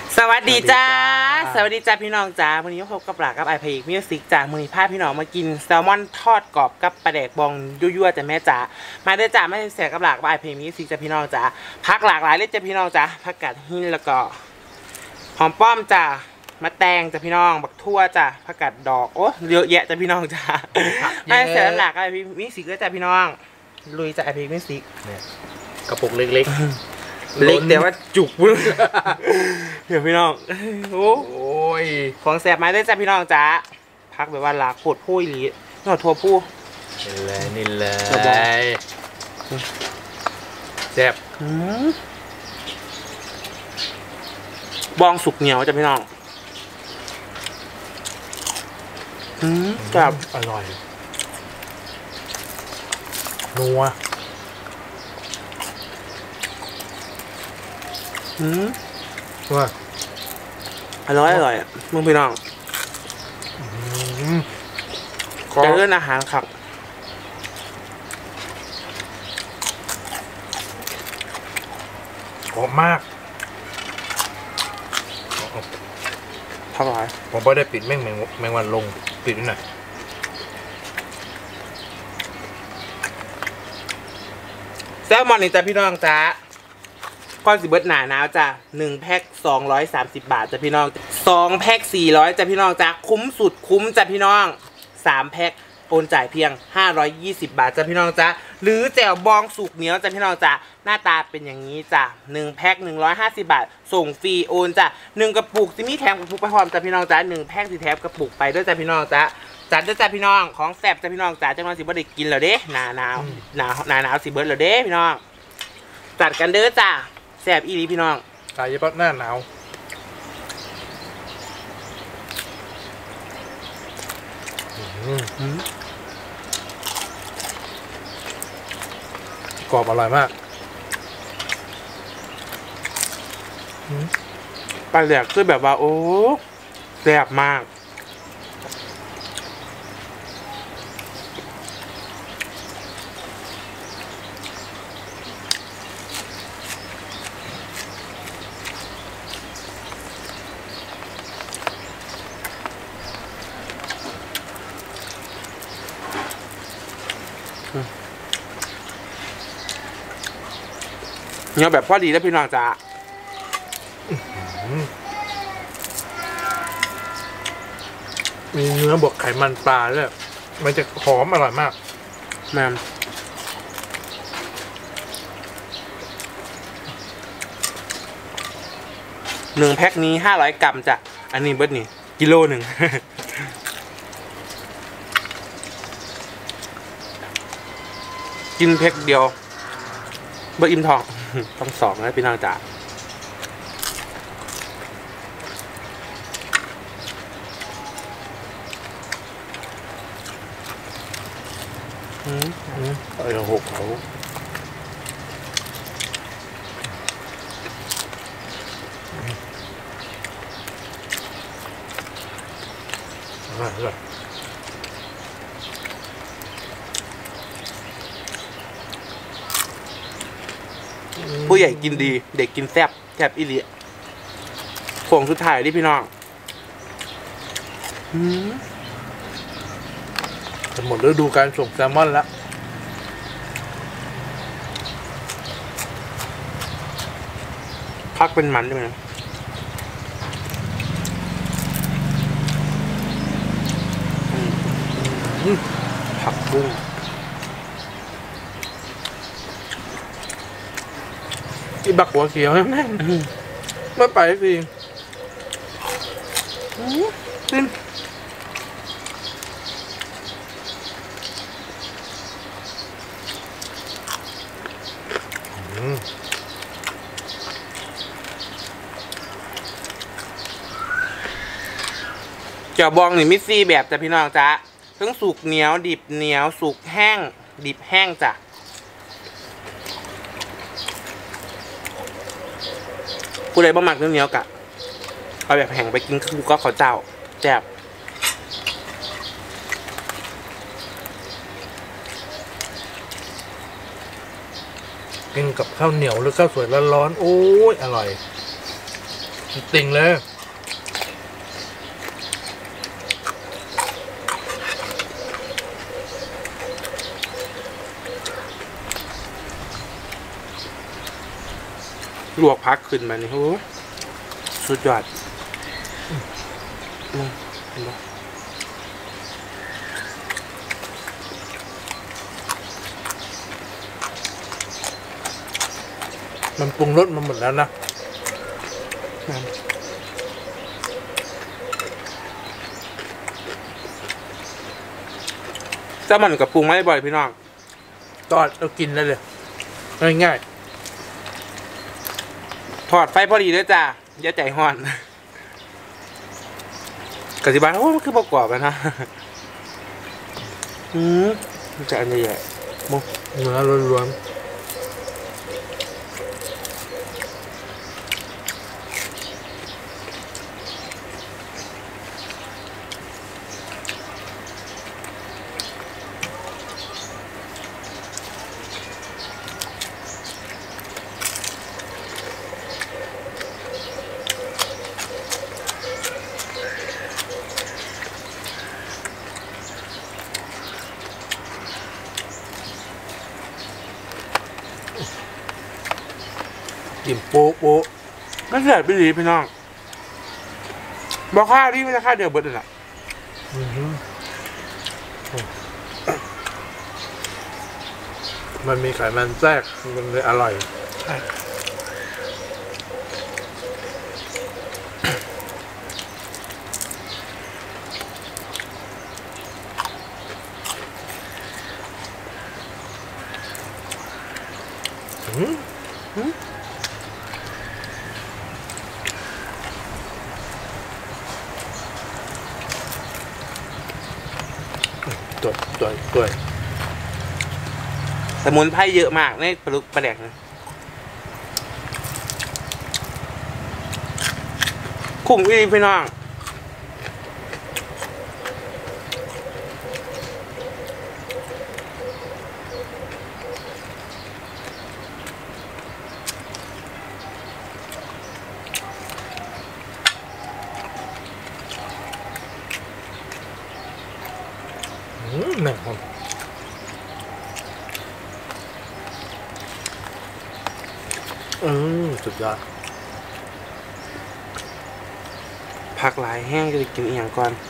สวัสดีจ้าสวัสดีจ้าพี่น้องจ้าวันนี้พบกับหลากับไอพีมิวสิกจ้ามือนี้พาพี่น้องมากินแซลมอนทอดกรอบกับปลาแดกบองยั่วๆจ้าแม่จ้ามาได้จ้าไม่แสกกับหลากับไอพีมิวสิกจ้าพี่น้องจ้าผักหลากหลายเลยจ้าพี่น้องจ้าผักกาดหินแล้วก็หอมป้อมจ้ามะแตงจ้าพี่น้องบักทั่วจ้าผักกาดดอกโอ้เยอะแยะจ้าพี่น้องจ้าไม่แสกกับหลากับไอพีมิวสิกจ้าพี่น้องลุยจ้าไอพีมิวสิกกระปุกเล็กเล็กแต่ว่าจุกเดี๋ยวพี่น้องโอ้ยของแสบไม้ได้จ้าพี่น้องจ้าพักแบบว่าหลากโคตรผู้อีหลีนอดทัวผู้นี่เลยแซ่บบองสุกเหนียวจ้าพี่น้องแบบอร่อยนัวว่าอร่อยมึงพี่น้องจะเลื่อนอาหารครับหอมมากเท่าไหร่ผมไม่ได้ปิดแมงวันลงปิดหน่อยแซลมอนนี่จ้ะพี่น้องจ้าก้อนสิเบิร์ดหนาหนาวจ้ะ1แพ็ค230 บาทจ้ะพี่น้อง2แพ็ค400จ้ะพี่น้องจ้ะคุ้มสุดคุ้มจ้ะพี่น้อง3แพ็คโอนจ่ายเพียง520 บาทจ้ะพี่น้องจ้ะหรือแจ่วบองสุกเหนียวจ้ะพี่น้องจ้ะหน้าตาเป็นอย่างนี้จ้ะ1แพ็ค150 บาทส่งฟรีโอนจ้ะ1กระปุกจะมีแถมกระปุกไปพร้อมจ้ะพี่น้องจ้ะ1แพ็คสิแถมกระปุกไปด้วยจ้ะพี่น้องจ้ะจัดด้วยจ้ะพี่น้องของแซ่บจ้ะพี่น้องจ้ะจังหวะสิบ่ได้กินแล้วเด้หนาหนาวสิเบิร์ดแล้วเด้พี่น้องจัดกันเด้อจ้ะแซ่บอีหลีพี่น้องขายเฉพาะหน้าหนาวกรอบอร่อยมากปลาแหลกคือแบบว่าโอ้แซ่บมากเนื้อแบบพอดีแล้วพี่น้องจ้ามีเนื้อบวกไขมันปลาด้วยมันจะหอมอร่อยมากแม่1แพ็คนี้500 กรัมจ้ะอันนี้เบิร์ดนี่กิโลหนึ่งกินแพ็คเดียวเบอร์อิ่มทองต้อง2นะพี่น้องจ๋าหกเขาผู้ใหญ่กินดีเด็กกินแซ่บอีหลีผงสุดท้ายดิพี่น้องจะหมดฤดูการส่งแซลมอนแล้วพักเป็นมันใช่ไหมผักบุ้งที่บักหัวเขียวแม่ไม่ไปสิเจ้าบองนี่มิตรซี่แบบจ้ะพี่น้องจ้ะทั้งสุกเหนียวดิบเหนียวสุกแห้งดิบแห้งจ้ะผู้ใดบ่มักเหนียวกะเอาแบบแห้งไปกินคือก็ขอเจ้าแซ่บกินกับข้าวเหนียวหรือข้าวสวยร้อนๆโอ้ยอร่อยติ่งเลยลวกพักขึ้นมานี่โอ้สุดยอดเห็นปะมันปรุงรสมาหมดแล้วนะแซลมอนกับปรุงไม่บ่อยพี่น้องทอดเรากินได้เลยง่ายทอดไฟพอดีเลยจ้าอย่าใจห้อนกสิบาลโอ้มันคือประกอบนะ มันจะอันใหญ่ๆมุกๆเนื้อล้วนๆกินโป๊ะโป๊ะก็เสียไปดีพี่น้องบอกค่าที่ไม่ใช่ค่าเดียวเบิร์ดเลยล่ะมันมีไขมันแทรกมันเลยอร่อยตัวสมุนไพรเยอะมากในปลาดุกปลาแดกนะคุ้มอีกพี่น้องหนังผมสุดยอดผักหลายแห้งจะกินอีกอย่างก่อน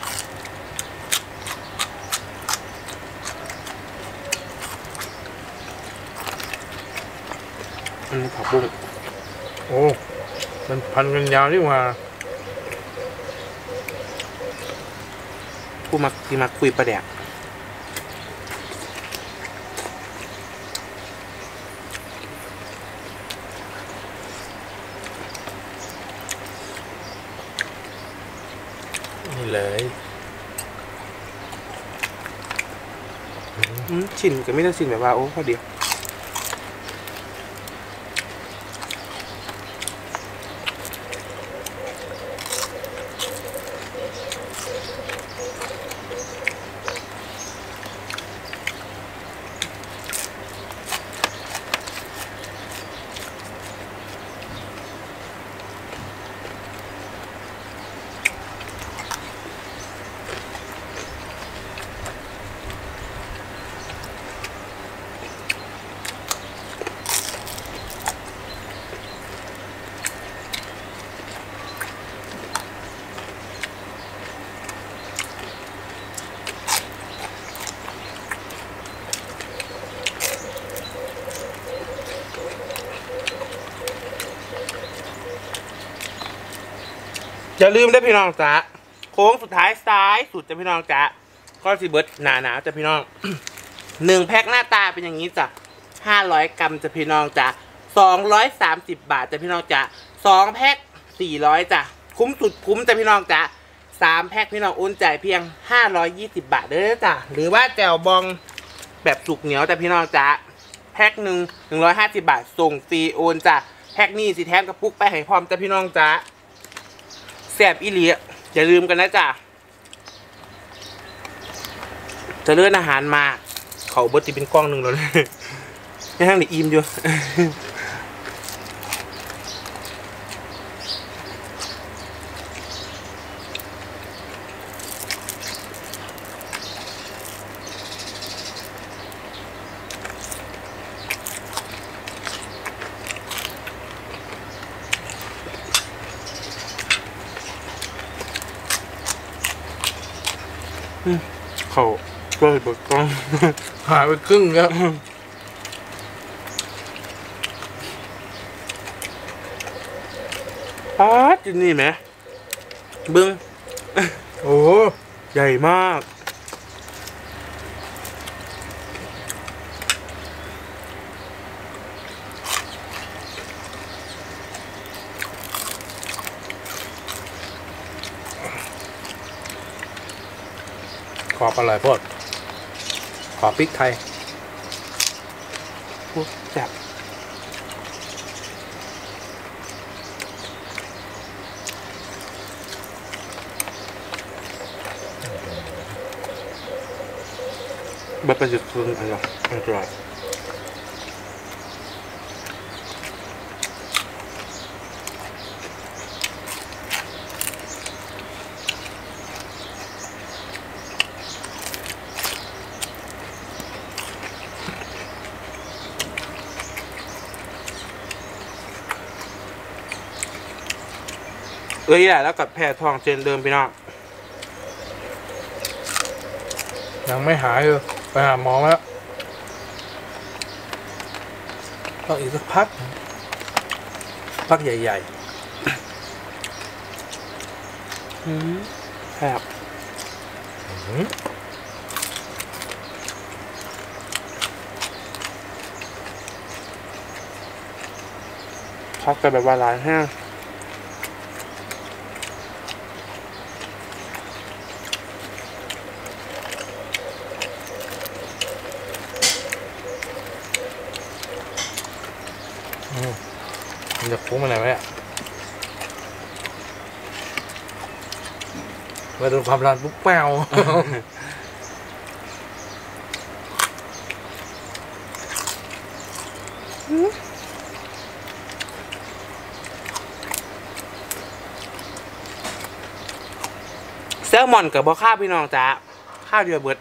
อันนี้ผักบุ้งโอ้มันพันกันยาวนี่ว่าผู้มักที่มักคุยปลาแดกนี่เลยชินก็ไม่ได้ชินแบบว่าโอ้พอดีอย่าลืมได้พี่น้องจ๊ะโค้งสุดท้ายซ้ายสุดจะพี่น้องจ๊ะก็สิเบิร์ดหนาจะพี่น้อง1 แพ็คหน้าตาเป็นอย่างนี้จ้ะ500 กรัมจะพี่น้องจ๊ะ230 บาทจะพี่น้องจ๊ะ2 แพ็ค400จ้ะคุ้มสุดคุ้มจะพี่น้องจ๊ะ3 แพ็คพี่น้องโอนจ่ายเพียง520 บาทเด้อจ้ะหรือว่าแจ่วบองแบบสุกเหนียวแต่พี่น้องจ๊ะแพ็คหนึ่ง150 บาทส่งฟรีโอนจ้ะแพ็คนี้สิแถมกระปุกไปให้พร้อมจะพี่น้องจ๊ะแซ่บอีหลีอย่าลืมกันนะจ๊ะจะเลื่อนอาหารมาเขาเบิร์ติเป็นกล้องหนึ่งแล้วให้ทั้งหนีอิ่มอยู่เขาก็เลยบอกต้องหายไปครึ่งแล้วป๊าดจินนี่ไหมเบิ้งโอ้ใหญ่มากขอบอร่อยโพดขอพริกไทยพูดจับบัตรประชาชนอะไรอันตรายแหละแล้วกับแพรทองเจนเดิมพี่น้องยังไม่หายเลยไปหาหมอมาแล้วต้องอีกสักพักใหญ่ครับ พักกันแบบว่าร้านแห้งมันจะฟุ้งมาไหนไหมเนี่ยมาโดนความร้อนปุ๊บแป้วแซลมอนกับบอข้าวพี่น้องจ้าข้าวเดียวเบิด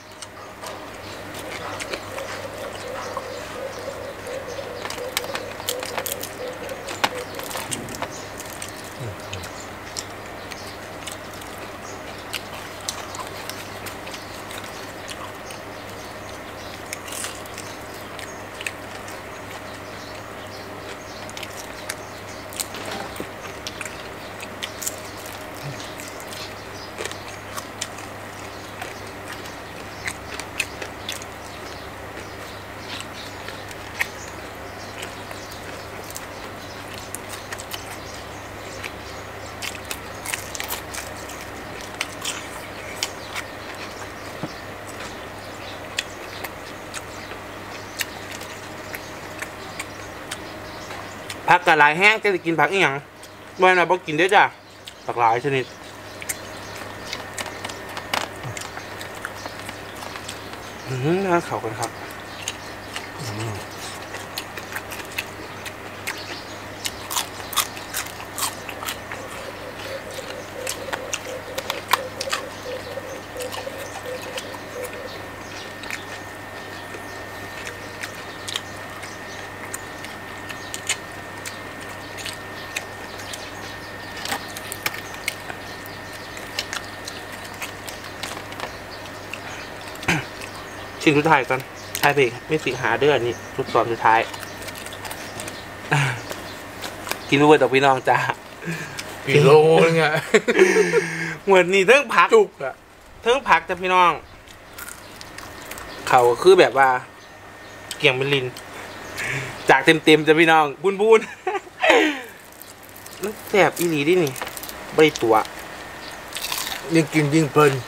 ผักกะหลายแห้งจะกินผักอีหยังบ่อยหน่อยบ่กินเด้อจ้ะหลากหลายชนิดน่าเข้ากันครับชิ้นสุดท้ายกันใช่พี่ไม่สิงหาเดือนนี่ทุกตอนสุดท้าย กินรู้ว่าดอกพี่น้องจ้ากี่โลนึงอะเหมือนนี่เทิงผักจุกอะเทิงผักจ้ะพี่น้อง เขาคือแบบว่า เกี่ยงเป็นลิน จากเต็มๆจ้ะพี่น้องบุญมันแสบอีหลีดินี่บริตัวยิ่งกินยิ่งเพลิน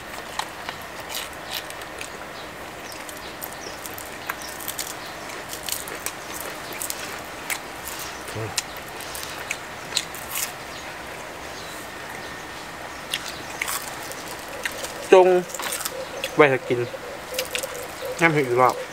จงไว้จะกินน้ำเห็ดอีกรอบ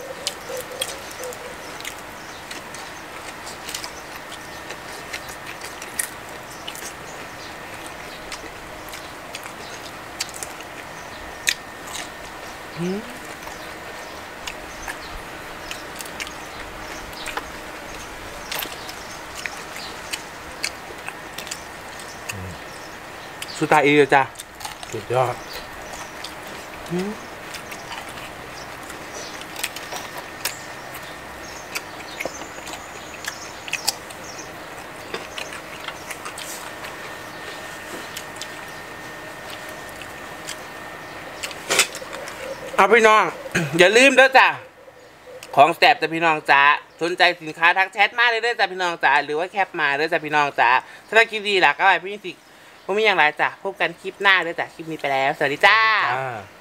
สุดท้ายอีกแล้วจ้ะสุดยอดเอาพี่น้อง อย่าลืมด้วยจ้ะของแสบจ้ะพี่น้องจ้าสนใจสินค้าทักแชทมาเลยด้วยจ้ะพี่น้องจ้าหรือว่าแคปมาด้วยจ้ะพี่น้องจ้าถ้าคลิปดีหลักก็ไปพี่สิผมมีอย่างไรจ้ะพบกันคลิปหน้าด้วยจ้ะคลิปนี้ไปแล้วสวัสดีจ้าอ่า